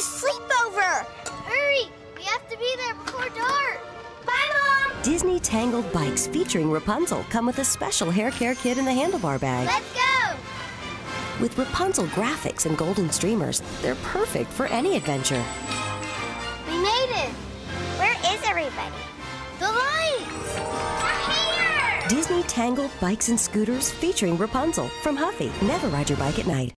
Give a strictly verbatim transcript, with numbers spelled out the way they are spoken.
sleepover! Hurry! We have to be there before dark. Bye, Mom! Disney Tangled bikes featuring Rapunzel come with a special hair care kit in the handlebar bag. Let's go! With Rapunzel graphics and golden streamers, they're perfect for any adventure. We made it! Where is everybody? The lights! We're here! Disney Tangled bikes and scooters featuring Rapunzel from Huffy. Never ride your bike at night.